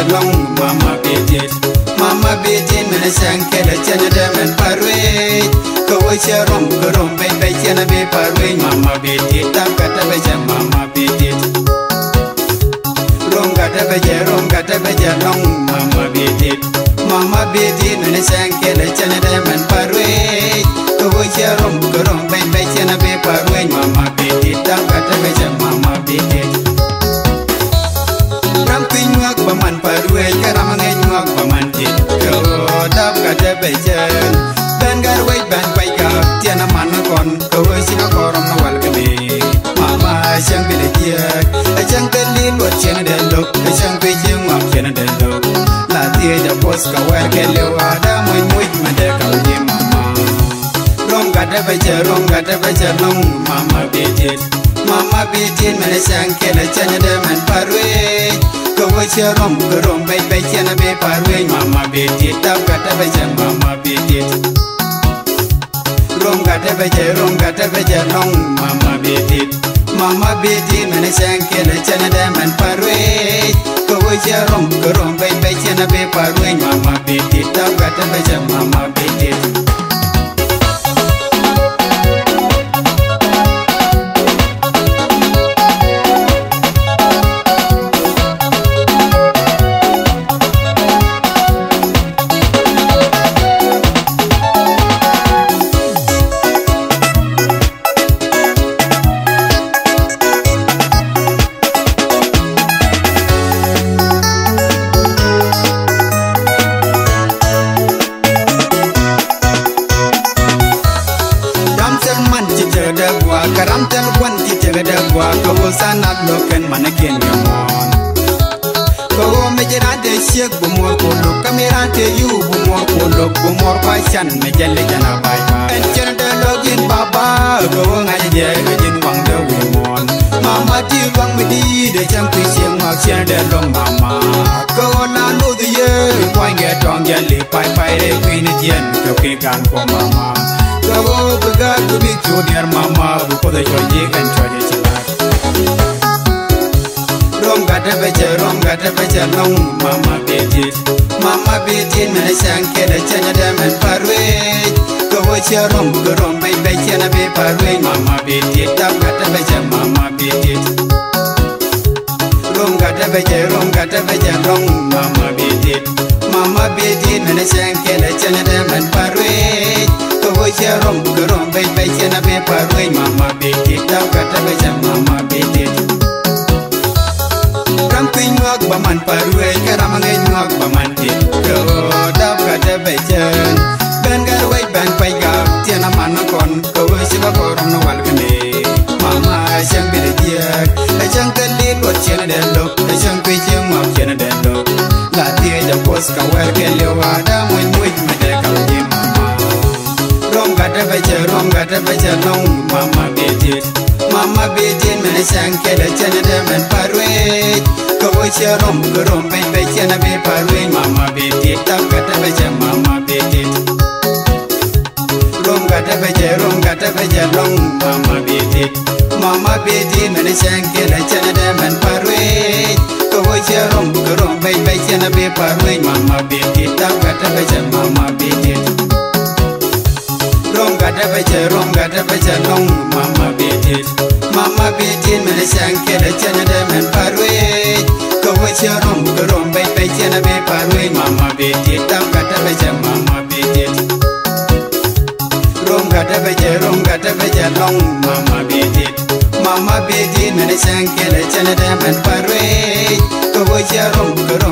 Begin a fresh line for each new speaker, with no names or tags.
long mama beatit mama beatin mena shanke da chana da men parwe ko cherom gorom be chana be parwe mama beatit tam kata be mama beatit rom kata be long mama beatit mena shanke da chana da men parwe ko cherom gorom be chana be parwe mama beatit tam kata be mama beatit Rampingak paman parwe karam ngengak paman tit ko dap kata bejen ben garwe ben baikap tiana man kon ko sing korom nawal kebe mama sang belejek sang telin wat chen den lok sang bejeng wak chen den lok la tie ja pos ka wer ke lewa da moy moy made ka ni mama rom kata bejen long mama bejen mena sang ke la chen de man parwe Kau cerom gerom baik cina be parwe mama betit tap kata baca mama betit rom kata baca long mama betit mana sangke le cina daman parwe kau cerom gerom baik cina be parwe mama betit tap kata baca mama betit Karam tel kwan ti tegada gwa ko sanat loken manaken yamon ko mejera de shek bu mor ko lo kamera te yu bu mor ko lo bu mor pa chan mejelle jana bai en chen de login baba ko ngai je jin wang de wi mon mama ti wang mi di de chang pi chen ma chen de long mama ko na no de ye kwai ge tong ye li pai de pi ni jen ko ke kan ko mama Kau begat kumi junior mama buku dah joji kan joji cepat. Rom kata baca long mama betit mana sangke dah cina daman parwe. Kau cerom gerom baik cina be parwe mama betit tap kata baca mama betit. Rom kata baca long mama betit mana sangke dah cina daman parwe. Cerom gerom baik cina be parwe mama betit tap kata baca mama betit ramping ngak baman parwe karam ngengak baman tit ko tap kata baca ben garwe ben paigap tiana man kon ko siba korom nawal kene mama sang belejek sang kelin wat cina den lok sang pejeng mak cina den lok la tie da pos ka wer ke lewa da moy mede ka ni mama rom kata baca long mama betit mana sangke da cina daman parwe kau cerom gerom baik cina be parwe mama betit tap kata baca mama betit rom kata baca long mama betit mana sangke da cina daman parwe kau cerom gerom baik cina be parwe mama betit tap kata baca mama betit rom kata baca long mama betit mana sangke da cina daman parwe kau cerom gerom baik cina be parwe mama betit tap kata baca mama betit rom kata baca long mama betit mana sangke da cina daman parwe kau cerom gerom